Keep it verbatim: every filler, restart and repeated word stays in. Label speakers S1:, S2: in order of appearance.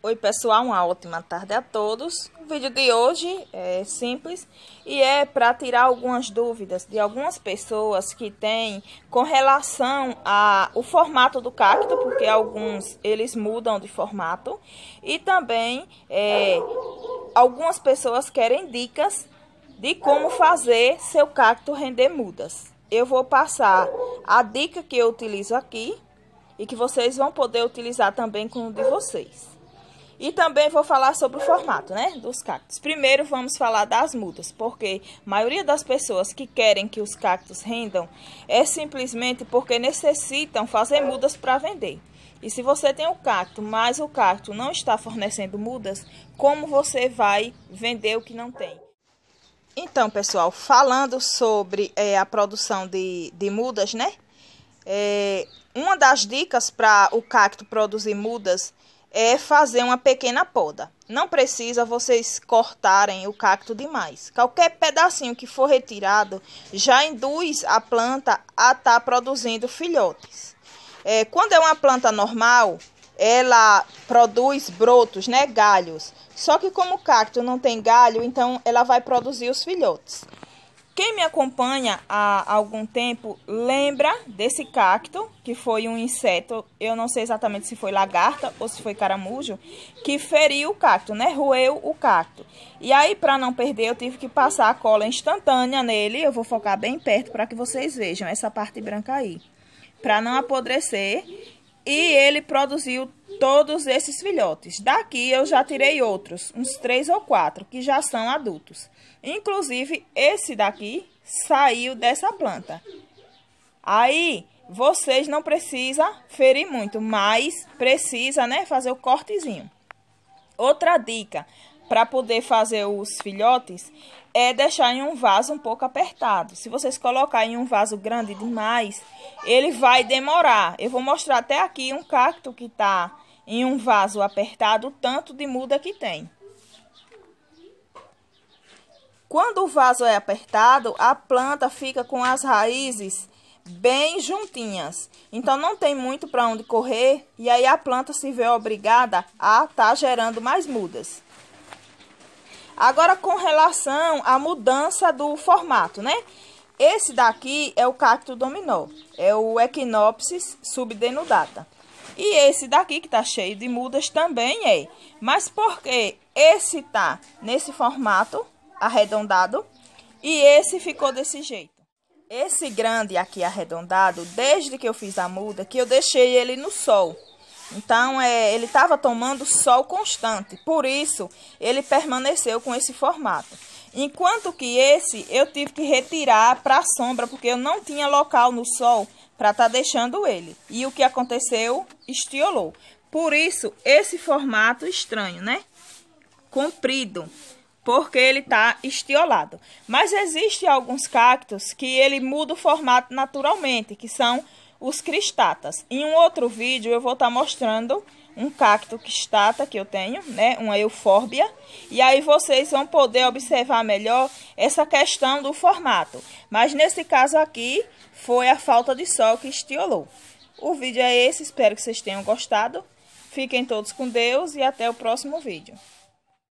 S1: Oi pessoal, uma ótima tarde a todos. O vídeo de hoje é simples e é para tirar algumas dúvidas de algumas pessoas que têm com relação ao formato do cacto, porque alguns eles mudam de formato, e também é, algumas pessoas querem dicas de como fazer seu cacto render mudas. Eu vou passar a dica que eu utilizo aqui e que vocês vão poder utilizar também com o de vocês. E também vou falar sobre o formato, né, dos cactos. Primeiro vamos falar das mudas, porque a maioria das pessoas que querem que os cactos rendam é simplesmente porque necessitam fazer mudas para vender. E se você tem o cacto, mas o cacto não está fornecendo mudas, como você vai vender o que não tem? Então, pessoal, falando sobre é, a produção de, de mudas, né? É, uma das dicas para o cacto produzir mudas é fazer uma pequena poda. Não precisa vocês cortarem o cacto demais. Qualquer pedacinho que for retirado já induz a planta a estar produzindo filhotes. É, quando é uma planta normal, ela produz brotos, né, galhos. Só que como o cacto não tem galho, então ela vai produzir os filhotes. Quem me acompanha há algum tempo lembra desse cacto, que foi um inseto, eu não sei exatamente se foi lagarta ou se foi caramujo, que feriu o cacto, né? Roeu o cacto. E aí, para não perder, eu tive que passar a cola instantânea nele. Eu vou focar bem perto para que vocês vejam essa parte branca aí, para não apodrecer. E ele produziu todos esses filhotes. Daqui eu já tirei outros, uns três ou quatro, que já são adultos. Inclusive, esse daqui saiu dessa planta. Aí, vocês não precisam ferir muito, mas precisa, né, fazer o cortezinho. Outra dica para poder fazer os filhotes é deixar em um vaso um pouco apertado. Se vocês colocarem em um vaso grande demais, ele vai demorar. Eu vou mostrar até aqui um cacto que está em um vaso apertado, o tanto de muda que tem. Quando o vaso é apertado, a planta fica com as raízes bem juntinhas. Então, não tem muito para onde correr e aí a planta se vê obrigada a estar gerando mais mudas. Agora, com relação à mudança do formato, né? Esse daqui é o cacto dominó, é o Echinopsis subdenudata. E esse daqui, que tá cheio de mudas, também é. Mas por que esse tá nesse formato arredondado e esse ficou desse jeito? Esse grande aqui arredondado, desde que eu fiz a muda, que eu deixei ele no sol. Então, é, ele estava tomando sol constante, por isso ele permaneceu com esse formato. Enquanto que esse eu tive que retirar para a sombra, porque eu não tinha local no sol para estar tá deixando ele. E o que aconteceu? Estiolou. Por isso, esse formato estranho, né? Comprido, porque ele está estiolado. Mas existem alguns cactos que ele muda o formato naturalmente, que são os cristatas. Em um outro vídeo eu vou estar tá mostrando um cacto cristata que eu tenho, né, uma eufórbia, e aí vocês vão poder observar melhor essa questão do formato. Mas nesse caso aqui foi a falta de sol que estiolou. O vídeo é esse, espero que vocês tenham gostado. Fiquem todos com Deus e até o próximo vídeo.